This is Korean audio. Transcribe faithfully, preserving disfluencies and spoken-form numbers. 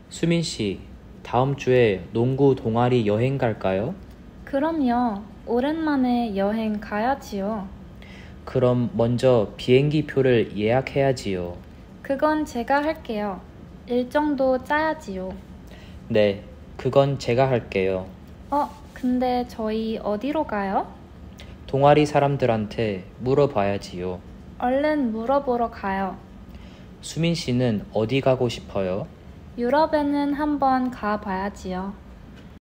수민 씨, 다음 주에 농구 동아리 여행 갈까요? 그럼요. 오랜만에 여행 가야지요. 그럼 먼저 비행기 표를 예약해야지요. 그건 제가 할게요. 일정도 짜야지요. 네, 그건 제가 할게요. 어, 근데 저희 어디로 가요? 동아리 사람들한테 물어봐야지요. 얼른 물어보러 가요. 수민 씨는 어디 가고 싶어요? 유럽에는 한번 가봐야지요.